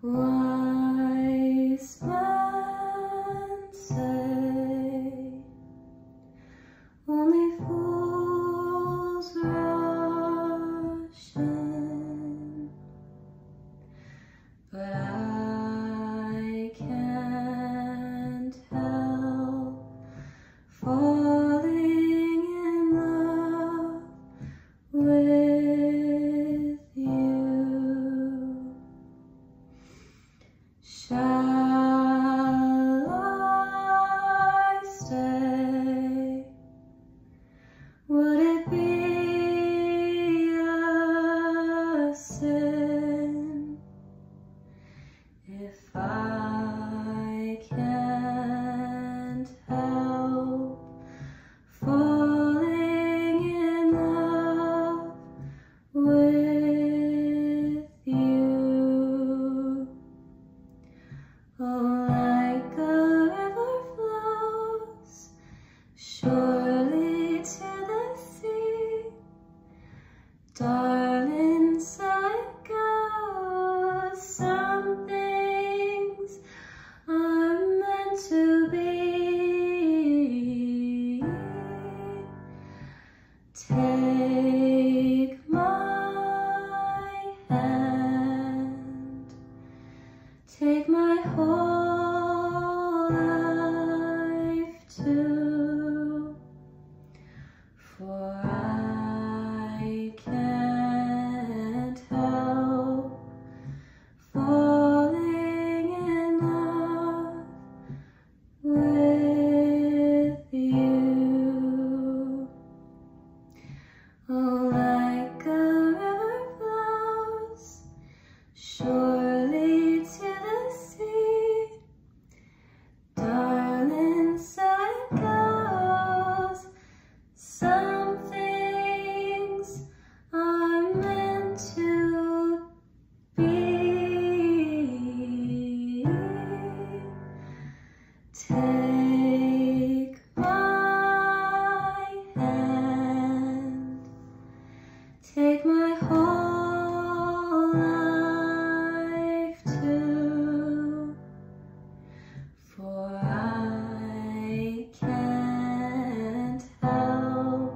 Wise men say only fools rush in, but I can't help falling in love with you. Shall I stay? Would it be a sin if I can't help falling in love with you? Oh, like a river flows surely to the sea, darling, so it goes. Some things are meant to be. Take my hand, take my whole life too, for I can't help falling in love with you. Oh, like a river flows surely to the sea, darling, so it goes. Some things are meant to be. Take my hand, take my whole life too, for I can't help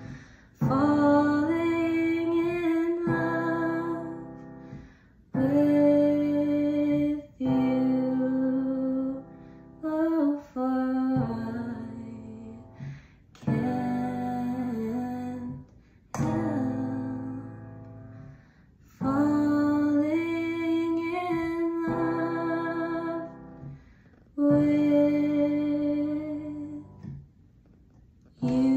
falling in love with you. Oh, for I can't help falling in love with you.